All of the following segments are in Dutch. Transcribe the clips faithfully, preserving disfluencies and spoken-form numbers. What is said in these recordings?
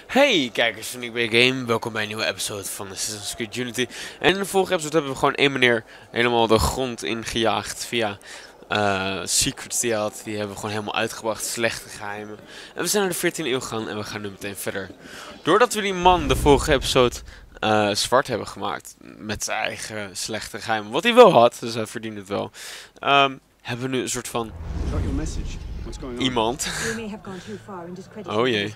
Hey kijkers van Ik Ben Game, welkom bij een nieuwe episode van Assassin's Creed Unity. En in de vorige episode hebben we gewoon één meneer helemaal de grond ingejaagd via uh, secrets die hij had. Die hebben we gewoon helemaal uitgebracht, slechte geheimen. En we zijn naar de veertiende eeuw gegaan en we gaan nu meteen verder. Doordat we die man de vorige episode uh, zwart hebben gemaakt met zijn eigen slechte geheimen, wat hij wel had, dus hij verdient het wel, um, hebben we nu een soort van iemand. Oh jee.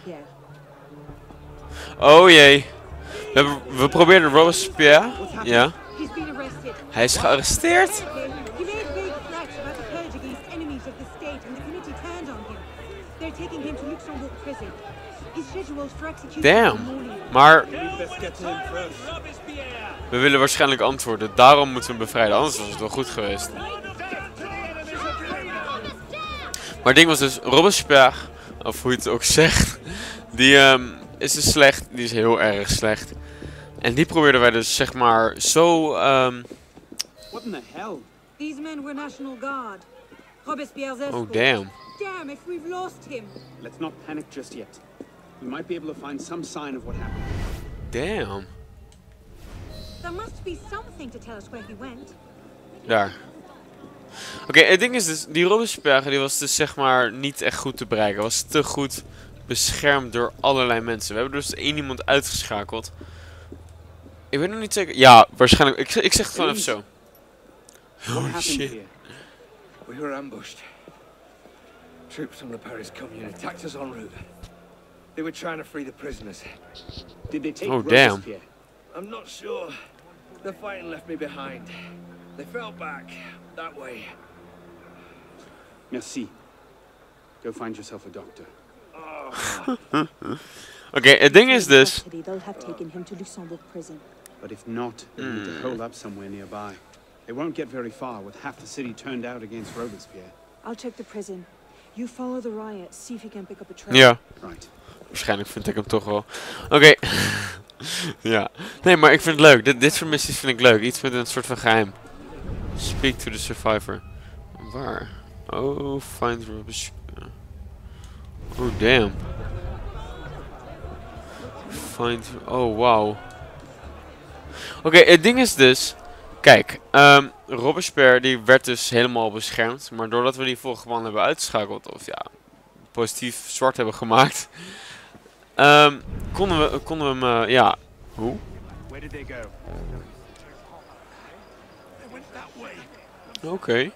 Oh jee. We, hebben, we probeerden Robespierre. Ja. Hij is gearresteerd. Damn. Maar we willen waarschijnlijk antwoorden. Daarom moeten we hem bevrijden. Anders was het wel goed geweest. Maar het ding was dus Robespierre, of hoe je het ook zegt, die um, is dus slecht. Die is heel erg slecht. En die probeerden wij dus zeg maar zo. Um... What in the hell? These men were National Guard. Robespierre's escort. Oh damn. Damn if we've lost him. Let's not panic just yet. We might be able to find some sign of what happened. Damn. There must be something to tell us where he went. Daar. Oké, okay, het ding is dus, die Robespierre die was dus zeg maar niet echt goed te bereiken. Was te goed beschermd door allerlei mensen. We hebben dus één iemand uitgeschakeld. Ik weet nog niet zeker. Ja, waarschijnlijk. Ik, ik zeg het gewoon even zo. Holy shit. We were ambushed. Troops from the Paris Commune attacked us en route. They were trying to free the prisoners. Did they take oh damn. I'm not sure. The fighting left me behind. They fell back that way. Merci. Go find yourself a doctor. Oh. Oké, okay, het ding is dus. But if not, they need to hold up somewhere nearby. They won't get very far with half the city turned out against Robespierre. I'll check the prison. You follow the riot, see if you can pick up a trail. Ja. Right. Waarschijnlijk vind ik hem toch wel. Oké. Okay. Ja. Nee, maar ik vind het leuk. Dit, dit soort missies vind ik leuk. Iets met een soort van geheim. Speak to the survivor. Waar? Oh, find Robespierre. Oh, damn. Find... Oh, wow. Oké, okay, het ding is dus... Kijk, um, Robespierre die werd dus helemaal beschermd. Maar doordat we die vorige man hebben uitgeschakeld, of ja, positief zwart hebben gemaakt, um, konden we, konden we hem, uh, ja, hoe? Oké. Okay.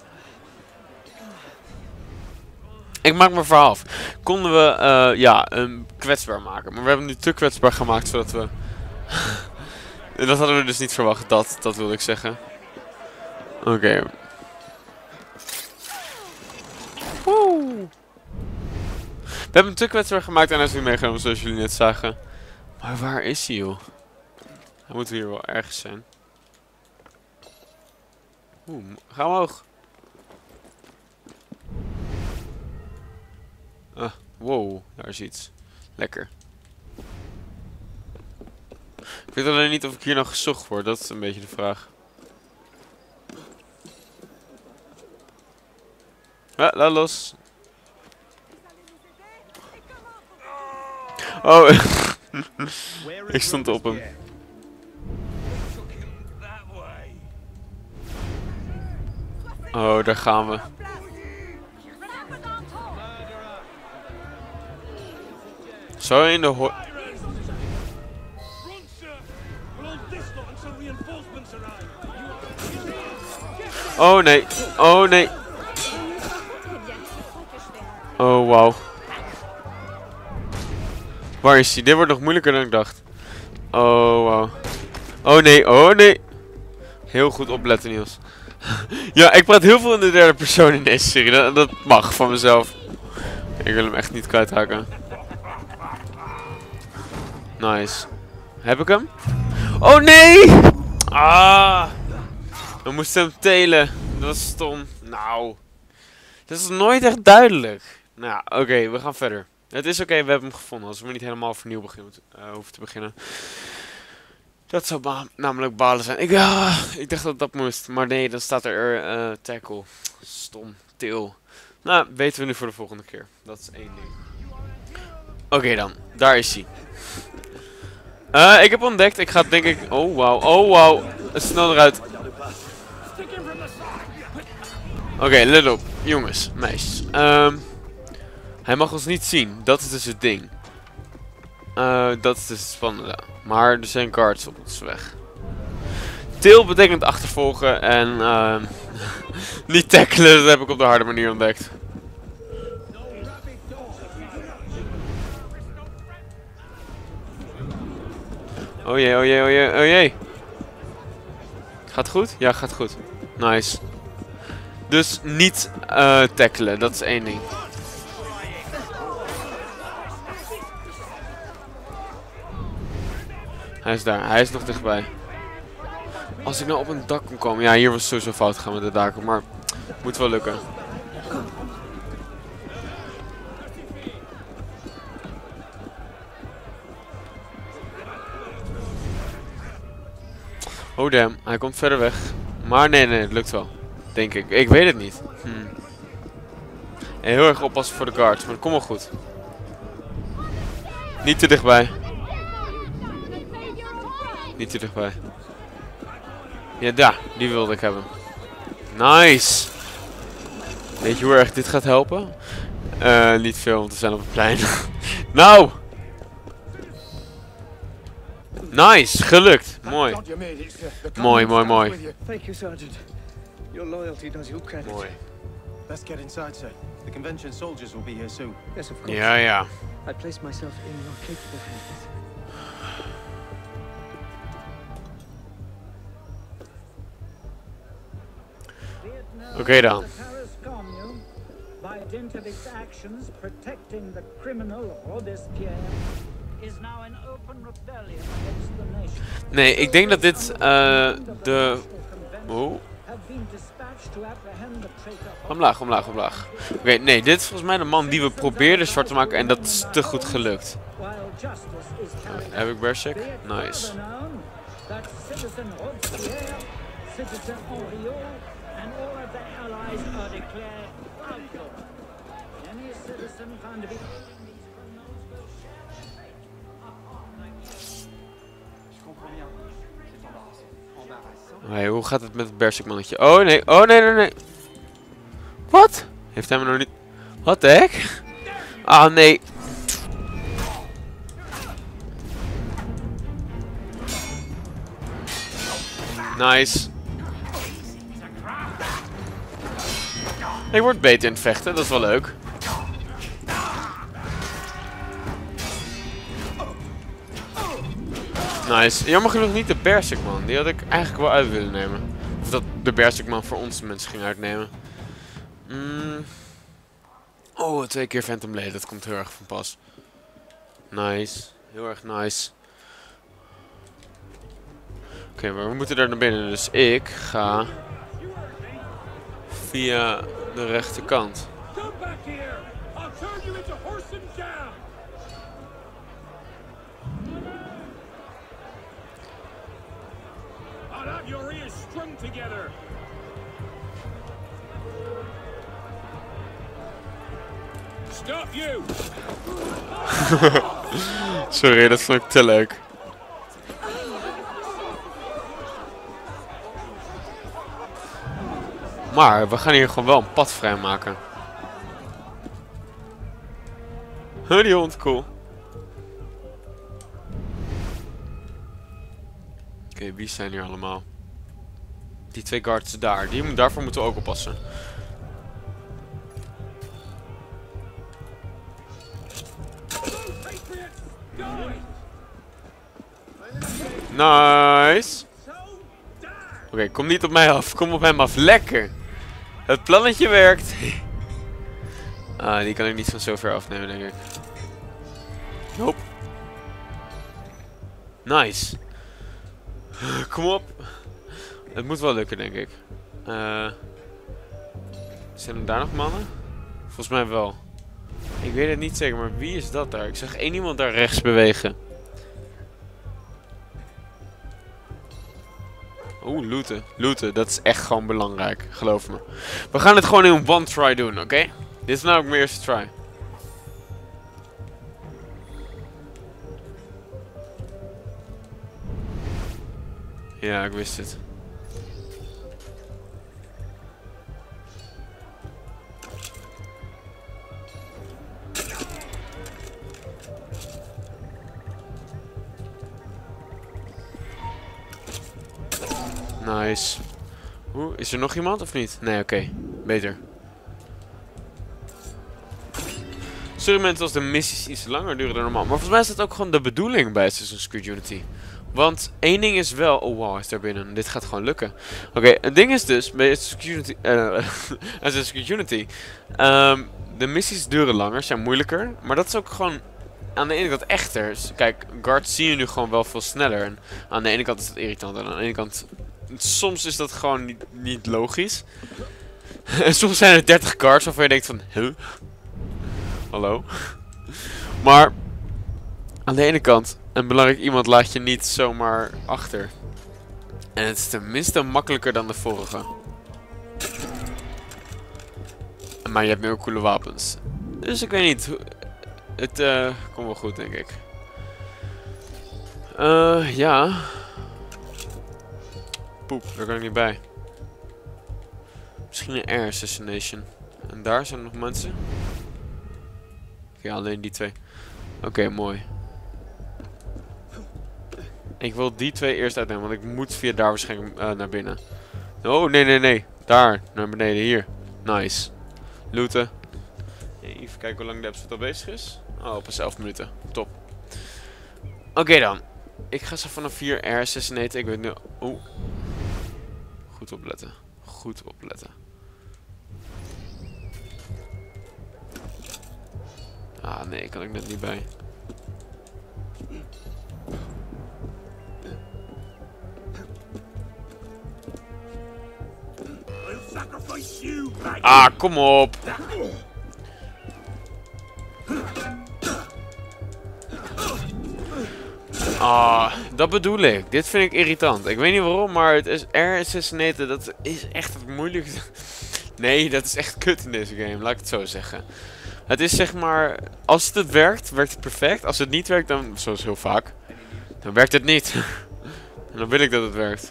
Ik maak mijn verhaal af. Konden we, uh, ja, hem kwetsbaar maken. Maar we hebben hem nu te kwetsbaar gemaakt, zodat we... En dat hadden we dus niet verwacht, dat, dat wilde ik zeggen. Oké. Okay. We hebben hem te kwetsbaar gemaakt en hij is weer meegenomen zoals jullie net zagen. Maar waar is hij joh? Hij moet hier wel ergens zijn. Oeh, ga omhoog. Ah, wow, daar is iets. Lekker. Ik weet alleen niet of ik hier nog gezocht word, dat is een beetje de vraag. Ah, laat los. Oh, ik stond op hem. Oh, daar gaan we. Zo in de ho... Oh nee, oh nee. Oh wauw. Waar is hij? Dit wordt nog moeilijker dan ik dacht. Oh wauw. Oh nee, oh nee. Heel goed opletten Niels. Ja, ik praat heel veel in de derde persoon in deze serie. Dat, dat mag van mezelf. Ik wil hem echt niet kwijtraken. Nice. Heb ik hem? Oh nee! Ah! We moesten hem telen. Dat was stom. Nou. Dat is nooit echt duidelijk. Nou, oké, okay, we gaan verder. Het is oké, okay, we hebben hem gevonden. Als we niet helemaal opnieuw beginnen, uh, hoeven te beginnen. Dat zou ba namelijk balen zijn. Ik, uh, ik dacht dat dat moest. Maar nee, dan staat er uh, tackle. Stom. Til. Nou, weten we nu voor de volgende keer. Dat is één ding. Oké okay dan. Daar is hij. Uh, ik heb ontdekt, ik ga denk ik... Oh wauw, oh wauw. Snel eruit. Oké, okay, let op. Jongens, meisjes. Um, hij mag ons niet zien. Dat is dus het ding. Uh, dat is dus het spannende. Maar er zijn guards op ons weg. Tail betekent achtervolgen en uh, niet tackelen. Dat heb ik op de harde manier ontdekt. Oh jee, oh jee, oh jee, oh jee. Gaat goed? Ja, gaat goed. Nice. Dus niet uh, tackelen, dat is één ding. Hij is daar, hij is nog dichtbij. Als ik nou op een dak kon komen. Ja, hier was het sowieso fout gegaan met de daken, maar moet wel lukken. Oh damn, hij komt verder weg. Maar nee, nee, het lukt wel. Denk ik. Ik weet het niet. Hmm. En heel erg oppassen voor de guards, maar dat komt wel goed. Niet te dichtbij. Niet te dichtbij. Ja, daar. Die wilde ik hebben. Nice. Weet je hoe erg dit gaat helpen? Uh, niet veel, want we zijn op het plein. Nou! Nice, gelukt. Mooi. Mooi, mooi, mooi. Thank you, Sergeant. Your loyalty does you credit. Mooi. Let's get inside, sir. The convention soldiers will be here soon. Yes, of course. Ja, ja. I place myself in your capable hands. Oké okay, dan. By dint of its actions protecting the criminal Robespierre is now an open rebellion against the nation. Nee, ik denk dat dit uh, de... Oh. Omlaag, omlaag, omlaag. Oké, okay, nee, dit is volgens mij de man die we probeerden zwart te maken en dat is te goed gelukt. Uh, heb ik Berserk? Nice. Hey, hoe gaat het met het Berserk mannetje? Oh nee, oh nee, nee, nee. Wat? Heeft hij me nog niet... Wat de heck? Ah nee. Nice. Ik word beter in het vechten, dat is wel leuk. Nice. Jammer genoeg niet de Berserkman. Die had ik eigenlijk wel uit willen nemen. Of dat de Berserkman voor ons mensen ging uitnemen. Mm. Oh, twee keer Phantom Blade. Dat komt heel erg van pas. Nice. Heel erg nice. Oké, okay, maar we moeten daar naar binnen. Dus ik ga via de rechterkant. Sorry, dat vond ik te leuk. Maar we gaan hier gewoon wel een pad vrijmaken. Huh, die hond, cool. Oké, okay, wie zijn hier allemaal? Die twee guards daar. Die, daarvoor moeten we ook oppassen. Nice. Oké, okay, kom niet op mij af. Kom op hem af. Lekker. Het plannetje werkt. Ah, die kan ik niet van zo ver afnemen, denk ik. Nope. Nice. Kom op. Het moet wel lukken, denk ik. Uh, zijn er daar nog mannen? Volgens mij wel. Ik weet het niet zeker, maar wie is dat daar? Ik zag één iemand daar rechts bewegen. Oeh, looten. Looten, dat is echt gewoon belangrijk. Geloof me. We gaan het gewoon in one try doen, oké? Okay? Dit is nou ook mijn eerste try. Ja, ik wist het. Nice. Oeh, is er nog iemand of niet? Nee, oké. Okay. Beter. Sorry mensen als de missies iets langer duren dan normaal. Maar volgens mij is dat ook gewoon de bedoeling bij Assassin's Creed Unity. Want één ding is wel... Oh wow, hij is daar binnen. Dit gaat gewoon lukken. Oké, okay, het ding is dus... Bij Assassin's Creed Unity... Uh, Assassin's Creed Unity... Um, de missies duren langer, zijn moeilijker. Maar dat is ook gewoon... Aan de ene kant echter. Dus kijk, guards zie je nu gewoon wel veel sneller. En aan de ene kant is dat irritant. En aan de ene kant... Soms is dat gewoon niet, niet logisch. En soms zijn er dertig guards waarvan je denkt van... Huh? Hallo? Maar... Aan de ene kant... Een belangrijk iemand laat je niet zomaar achter. En het is tenminste makkelijker dan de vorige. Maar je hebt meer coole wapens. Dus ik weet niet. Het uh, komt wel goed, denk ik. Uh, ja. Poep, daar kan ik niet bij. Misschien een air assassination. En daar zijn nog mensen. Ja, alleen die twee. Oké, okay, mooi. Ik wil die twee eerst uitnemen, want ik moet via daar waarschijnlijk uh, naar binnen. Oh, nee, nee, nee. Daar, naar beneden, hier. Nice. Looten. Even kijken hoe lang de episode al bezig is. Oh, pas elf minuten. Top. Oké okay, dan. Ik ga zo vanaf vier air assassinaten. Ik weet nu... Oeh. Goed opletten. Goed opletten. Ah, nee, kan ik net niet bij. Ah, kom op. Ah, dat bedoel ik. Dit vind ik irritant. Ik weet niet waarom, maar het is air assassinaten, dat is echt het moeilijkste. Nee, dat is echt kut in deze game, laat ik het zo zeggen. Het is zeg maar, als het werkt, werkt het perfect. Als het niet werkt, dan, zoals heel vaak, dan werkt het niet. En dan wil ik dat het werkt.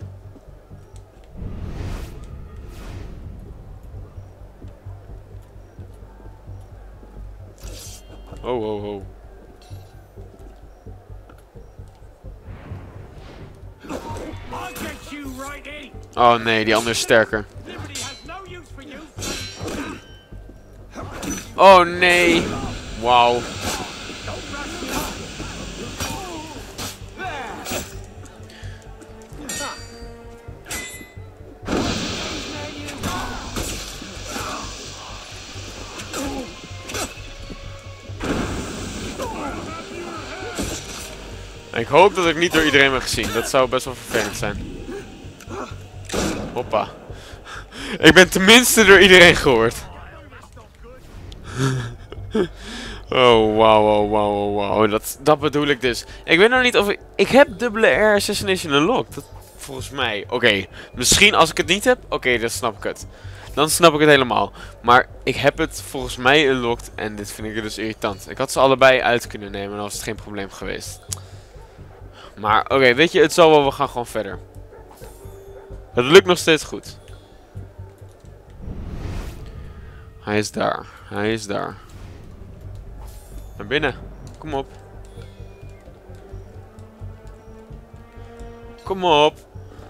Oh, oh, oh. Oh nee, die andere is sterker. Oh nee. Wauw. Ik hoop dat ik niet door iedereen ben gezien. Dat zou best wel vervelend zijn. Hoppa. Ik ben tenminste door iedereen gehoord. Oh, wauw, wauw, wauw, wauw. Dat, dat bedoel ik dus. Ik weet nog niet of ik... Ik heb dubbele air assassination unlocked. Dat, volgens mij. Oké. Okay. Misschien als ik het niet heb. Oké, okay, dan snap ik het. Dan snap ik het helemaal. Maar ik heb het volgens mij unlocked. En dit vind ik dus irritant. Ik had ze allebei uit kunnen nemen. Dan was het geen probleem geweest. Maar oké, okay, weet je, het zal wel, we gaan gewoon verder. Het lukt nog steeds goed. Hij is daar, hij is daar. Naar binnen, kom op. Kom op.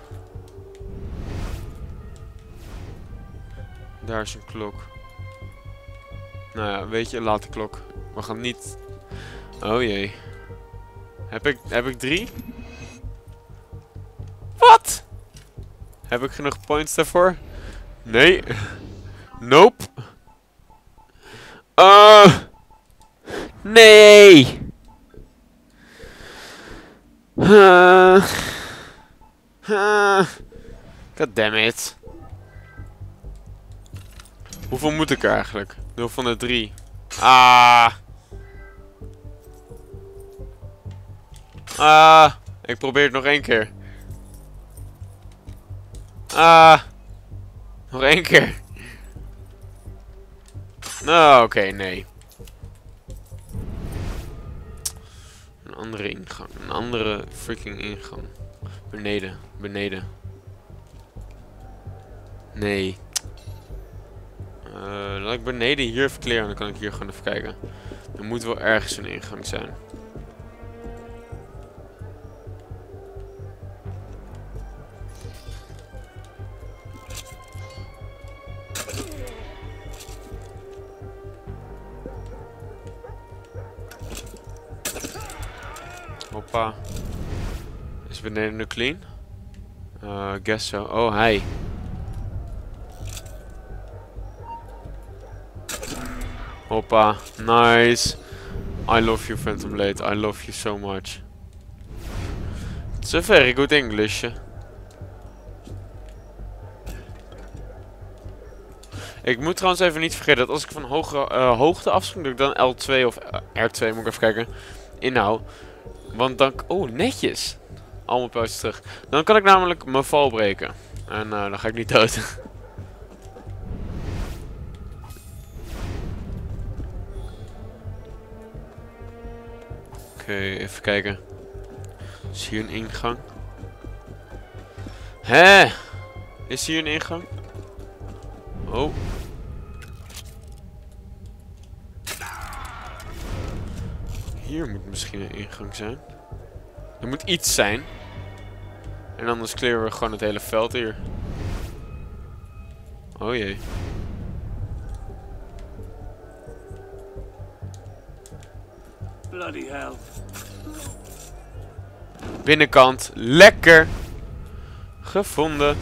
Daar is een klok. Nou ja, weet je, laat de klok. We gaan niet... Oh jee. Heb ik, heb ik drie? Wat? Heb ik genoeg points daarvoor? Nee. Nope. Uh, nee. Uh, uh, God damn it. Hoeveel moet ik er eigenlijk? nul van de drie. Ah. Ah, ik probeer het nog één keer. Ah, nog één keer. Nou, oké, okay, nee. Een andere ingang. Een andere freaking ingang. Beneden. Beneden. Nee. Uh, laat ik beneden hier even kleren. Dan kan ik hier gewoon even kijken. Er moet wel ergens een ingang zijn. Hoppa. Is beneden nu clean? Uh, guess so. Oh, hij. Hoppa. Nice. I love you, Phantom Blade. I love you so much. It's a very good English. Ik moet trouwens even niet vergeten dat als ik van hoge uh, hoogte afspring, dat ik dan L twee of uh, R twee, moet ik even kijken, inhoud. Want dan... Oh, netjes. Allemaal puistjes terug. Dan kan ik namelijk mijn val breken. En uh, dan ga ik niet dood. Oké, okay, even kijken. Is hier een ingang? Hè? Is hier een ingang? Oh. Hier moet misschien een ingang zijn. Er moet iets zijn. En anders clearen we gewoon het hele veld hier. Oh jee. Bloody hell. Binnenkant. Lekker. Gevonden.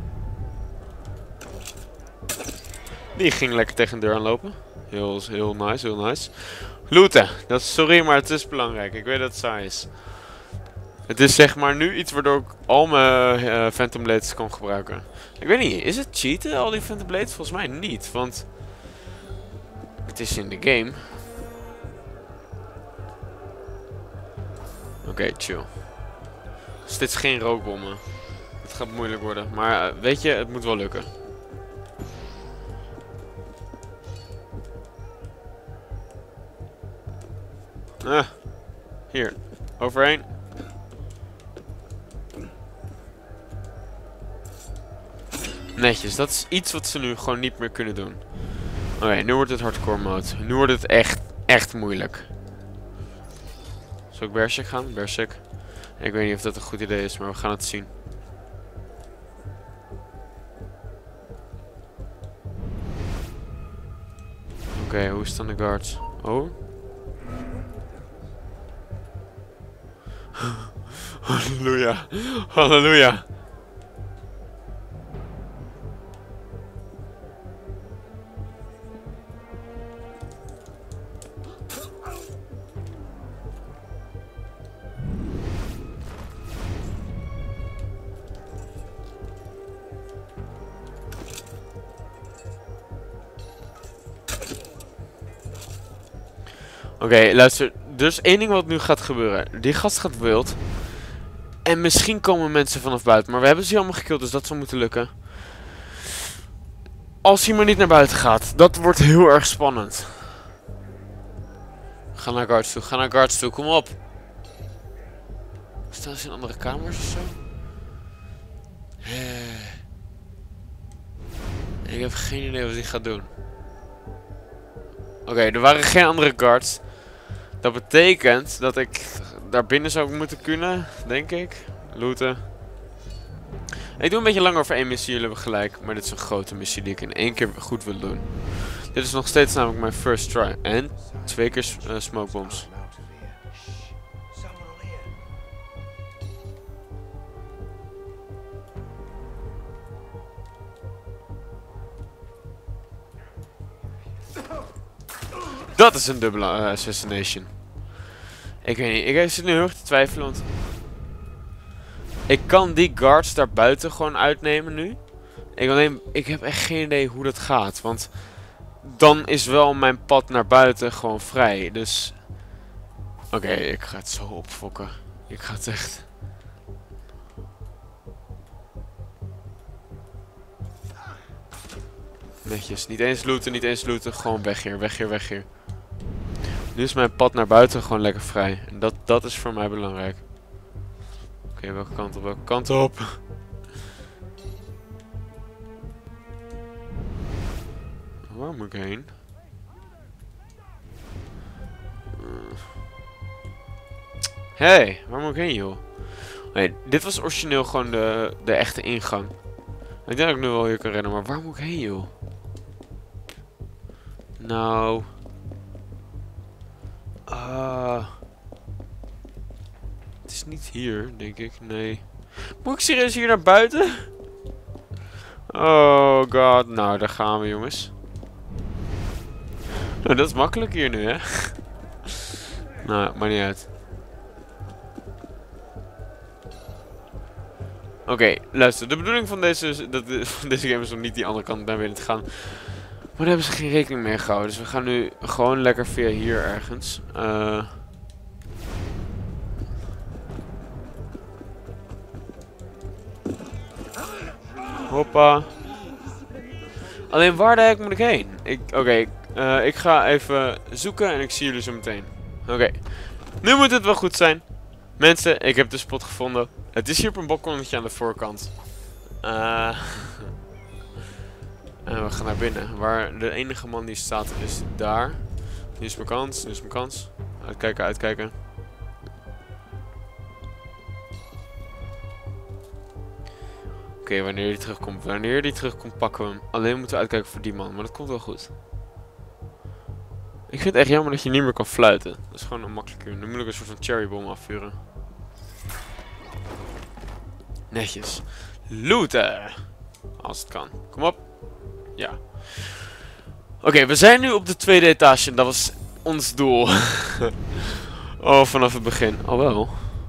Die ging lekker tegen de deur aanlopen. Heel, heel nice, heel nice. Looten. Dat is, sorry, maar het is belangrijk. Ik weet dat het saai is. Het is zeg maar nu iets waardoor ik al mijn uh, Phantom Blades kan gebruiken. Ik weet niet, is het cheaten al die Phantom Blades? Volgens mij niet, want het is in de game. Oké, okay, chill. Dus dit is geen rookbommen. Het gaat moeilijk worden, maar uh, weet je, het moet wel lukken. Ah, hier, overheen. Netjes, dat is iets wat ze nu gewoon niet meer kunnen doen. Oké, okay, nu wordt het hardcore mode. Nu wordt het echt, echt moeilijk. Zal ik Berserk gaan? Berserk. Ik weet niet of dat een goed idee is, maar we gaan het zien. Oké, okay, hoe staan de guards? Oh. Halleluja. Halleluja. Oké, okay, luister. Dus één ding wat nu gaat gebeuren. Die gast gaat wild. En misschien komen mensen vanaf buiten. Maar we hebben ze hier allemaal gekillt, dus dat zal moeten lukken. Als hij maar niet naar buiten gaat. Dat wordt heel erg spannend. Ga naar guards toe, ga naar guards toe, kom op. Staan ze in andere kamers of zo? Ik heb geen idee wat hij gaat doen. Oké, okay, er waren geen andere guards. Dat betekent dat ik daar binnen zou moeten kunnen, denk ik. Looten. Ik doe een beetje langer over één missie, jullie hebben gelijk. Maar dit is een grote missie die ik in één keer goed wil doen. Dit is nog steeds namelijk mijn first try. En twee keer uh, smoke bombs. Dat is een dubbele uh, assassination. Ik weet niet, ik zit nu heel erg te twijfelen, want ik kan die guards daar buiten gewoon uitnemen nu. Ik, alleen, ik heb echt geen idee hoe dat gaat, want dan is wel mijn pad naar buiten gewoon vrij. Dus oké, okay, ik ga het zo opfokken. Ik ga het echt... Netjes, niet eens looten, niet eens looten. Gewoon weg hier, weg hier, weg hier. Nu is mijn pad naar buiten gewoon lekker vrij. En dat, dat is voor mij belangrijk. Oké, okay, welke kant op, welke kant op? Waar moet ik heen? Hé, hey, waar moet ik heen, joh? Nee, dit was origineel gewoon de, de echte ingang. Ik denk dat ik nu wel hier kan rennen, maar waar moet ik heen, joh? Nou... Uh, het is niet hier, denk ik. Nee. Moet ik serieus hier naar buiten? Oh god. Nou, daar gaan we, jongens. Nou, dat is makkelijk hier nu, hè? Nou, maakt niet uit. Oké, okay, luister. De bedoeling van deze, dat, van deze game is om niet die andere kant naar binnen te gaan. Maar daar hebben ze geen rekening mee gehouden. Dus we gaan nu gewoon lekker via hier ergens. Uh... Hoppa. Alleen waar de hek moet ik heen? Ik, Oké, okay, uh, ik ga even zoeken en ik zie jullie zo meteen. Oké, okay. Nu moet het wel goed zijn. Mensen, ik heb de spot gevonden. Het is hier op een balkonnetje aan de voorkant. Uh... En we gaan naar binnen. Waar de enige man die staat is daar. Nu is mijn kans. Nu is mijn kans. Uitkijken, uitkijken. Oké, okay, wanneer die terugkomt. Wanneer die terugkomt pakken we hem. Alleen moeten we uitkijken voor die man. Maar dat komt wel goed. Ik vind het echt jammer dat je niet meer kan fluiten. Dat is gewoon een makkelijker. Nu moet ik een soort van cherrybom afvuren. Netjes. Looten. Als het kan. Kom op. Ja. Oké, okay, we zijn nu op de tweede etage en dat was ons doel. Oh, vanaf het begin. Oh wel.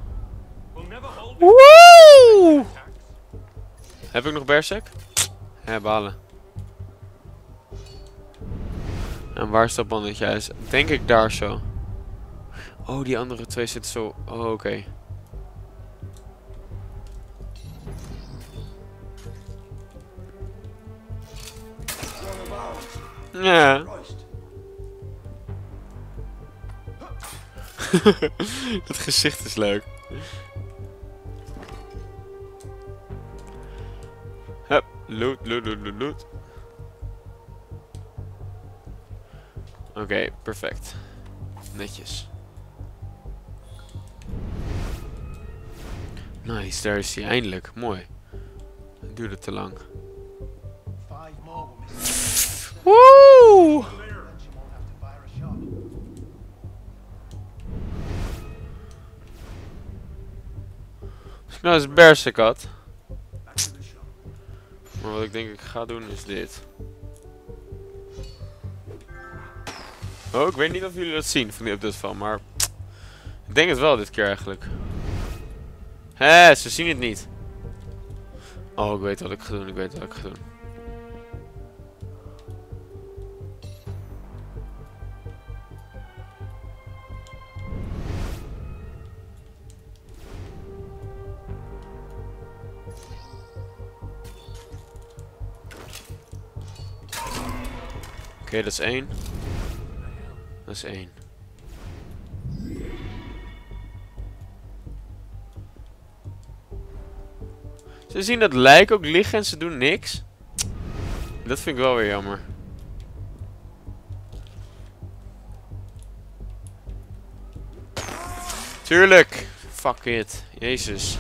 Woe! Heb ik nog Berserk? Ja, balen. En waar is dat bandetje? Hij is denk ik daar zo. Oh, die andere twee zitten zo. Oh, oké. Okay. Ja. Dat gezicht is leuk. Hup, loot, loot, loot, loot, loot. Oké, okay, perfect. Netjes. Nice, daar is hij eindelijk. Mooi. Het duurde te lang. Woe! Als ik nou eens Berserk had. Maar wat ik denk ik ga doen is dit. Oh, ik weet niet of jullie dat zien van die update van, maar ik denk het wel dit keer eigenlijk. Hé, ze zien het niet. Oh, ik weet wat ik ga doen, ik weet wat ik ga doen. Oké, okay, dat is één. Dat is één. Ze zien dat lijk ook liggen en ze doen niks. Dat vind ik wel weer jammer. Tuurlijk. Fuck it. Jezus.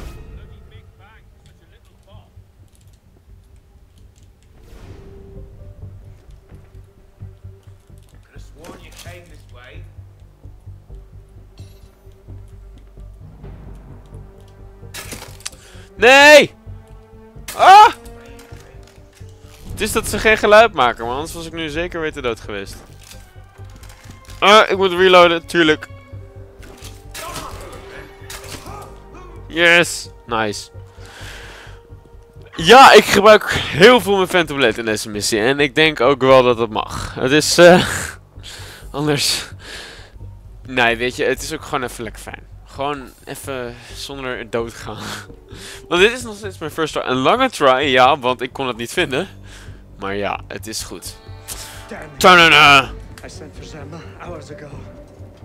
Nee! Ah! Het is dat ze geen geluid maken, maar anders was ik nu zeker weten dood geweest. Ah, ik moet reloaden, tuurlijk. Yes! Nice. Ja, ik gebruik heel veel mijn Phantom Blade in deze missie. En ik denk ook wel dat dat mag. Het is... Uh, anders... Nee, weet je, het is ook gewoon even lekker fijn. Gewoon even zonder dood gaan. Want dit is nog steeds mijn first try. Een lange try, ja, want ik kon het niet vinden. Maar ja, het is goed. Ta-da-da! I sent for Zemma hours ago.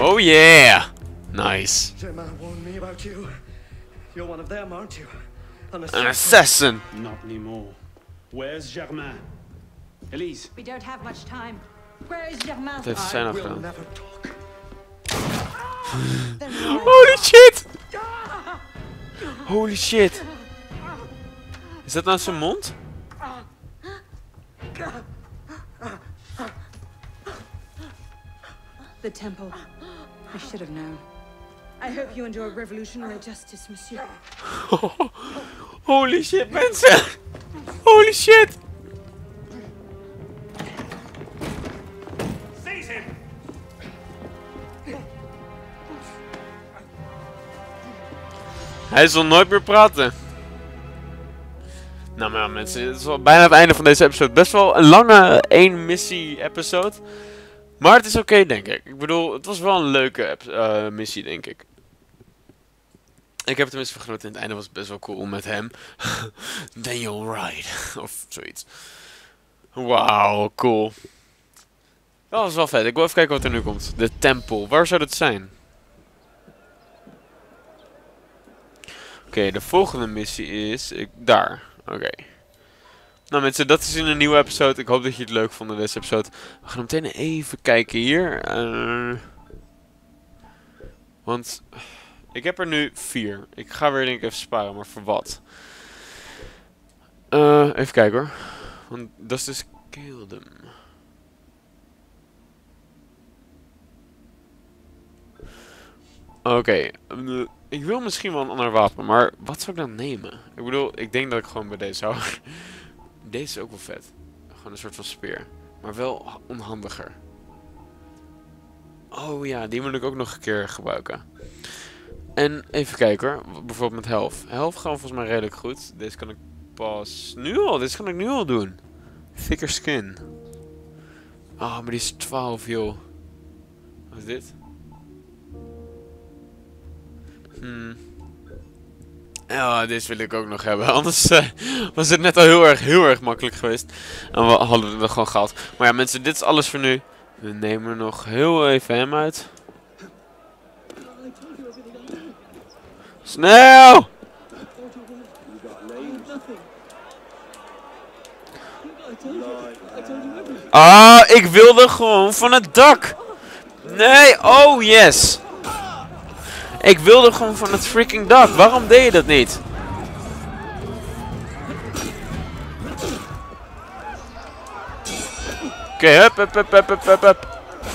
Oh yeah! Nice. Germain warned me about you. You're one of them, aren't you? An An assassin! Not anymore. Where's Germain? Elise. We don't have much time. Where is Germain? Dat heeft zij nog We'll gedaan. never talk. Holy shit! Holy shit! Is dat nou zijn mond? The temple. I should have known. I hope you enjoy revolutionary justice, monsieur. Holy shit, mensen! Holy shit! Seize him! Hij zal nooit meer praten. Nou maar ja, mensen, het is wel bijna het einde van deze episode. Best wel een lange één missie episode. Maar het is oké, okay, denk ik. Ik bedoel, het was wel een leuke uh, missie, denk ik. Ik heb het tenminste van genoten. In het einde was het best wel cool met hem. Daniel Wright. Of zoiets. Wauw, cool. Dat was wel vet. Ik wil even kijken wat er nu komt. De tempel. Waar zou dat zijn? Oké, okay, de volgende missie is... Ik, daar. Oké. Okay. Nou mensen, dat is in een nieuwe episode. Ik hoop dat je het leuk vond in deze episode. We gaan meteen even kijken hier. Uh, want... Ik heb er nu vier. Ik ga weer denk ik even sparen, maar voor wat? Uh, even kijken hoor. Want dat is dus Kildum. Oké. Okay. Uh, ik wil misschien wel een ander wapen, maar wat zou ik dan nemen? Ik bedoel, ik denk dat ik gewoon bij deze hou. Deze is ook wel vet. Gewoon een soort van speer. Maar wel onhandiger. Oh ja, die moet ik ook nog een keer gebruiken. En even kijken hoor. Bijvoorbeeld met health. Health gaan volgens mij redelijk goed. Deze kan ik pas... Nu al? Deze kan ik nu al doen. Thicker skin. Ah, oh, maar die is twaalf joh. Wat is dit? Hmm. Ja, deze wil ik ook nog hebben. Anders uh, was het net al heel erg, heel erg makkelijk geweest. En we hadden het er gewoon gehad. Maar ja mensen, dit is alles voor nu. We nemen nog heel even hem uit. Snel! Ah, ik wilde gewoon van het dak. Nee, oh yes. Ik wilde gewoon van het freaking dak. Waarom deed je dat niet? Oké, okay, hup, hup, hup, hup, hup, hup.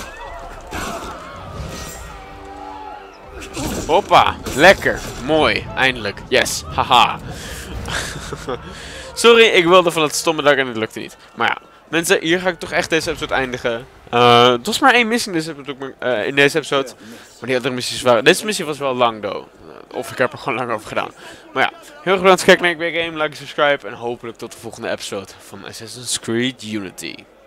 Hoppa, lekker, mooi, eindelijk, yes, haha. Sorry, ik wilde van het stomme dak en het lukte niet. Maar ja, mensen, hier ga ik toch echt deze episode eindigen. Uh, het was maar één missie in deze episode, uh, in deze episode. Maar die andere missies waren... Deze missie was wel lang, though. Uh, of ik heb er gewoon lang over gedaan. Maar ja, heel erg bedankt voor het kijken naar Ik Ben Game. Like en subscribe. En hopelijk tot de volgende episode van Assassin's Creed Unity.